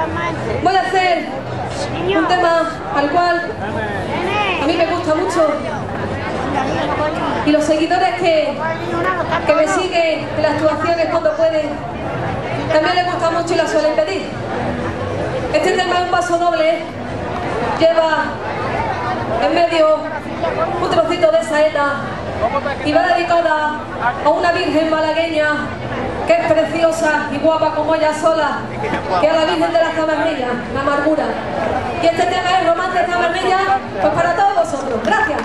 Voy a hacer un tema al cual a mí me gusta mucho, y los seguidores que me siguen en las actuaciones cuando pueden también les gusta mucho y la suelen pedir. Este tema es un paso doble, lleva en medio un trocito de saeta y va dedicada a una virgen malagueña que es preciosa y guapa como ella sola, que es la Virgen de las Zamarrillas, la amargura. Y este tema es Romance de Zamarrillas, pues para todos vosotros. Gracias.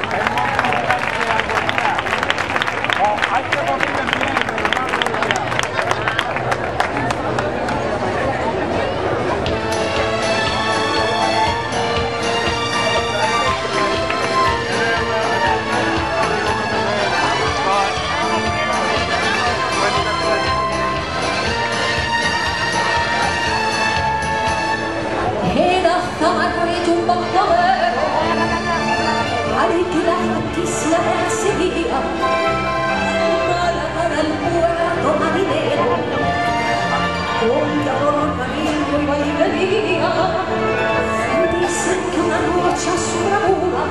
Dicen que una noche a su bravura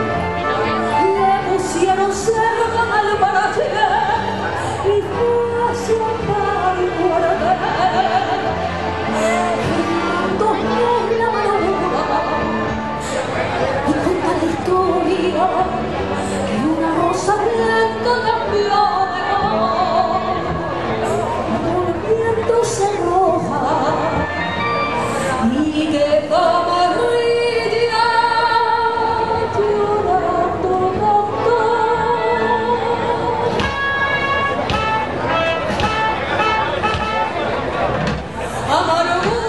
le pusieron cerca al paraje y fue hacia el mar y guardé dos por la amargura y cuenta la historia que una rosa blanca cambió de color volviéndose roja y que Zamarrilla llorando cantó. Amargura,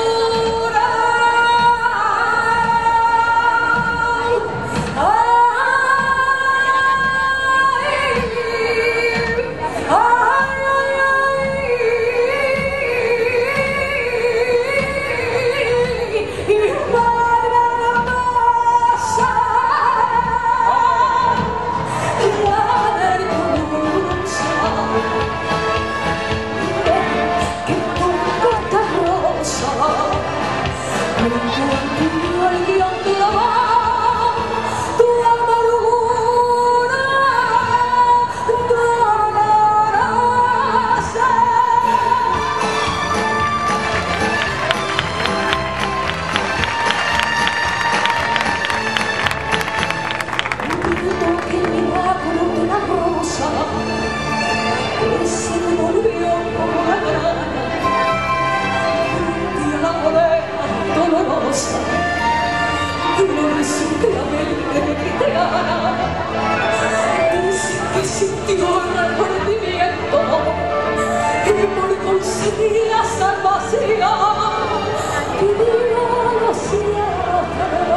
sintió el remordimiento que por conseguir estar vacía pidió a los cielos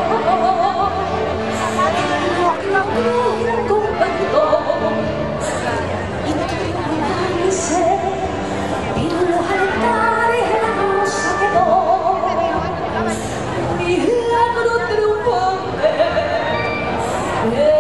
la cruz del convento y permanece en los altares la rosa quedó y la cruz triunfante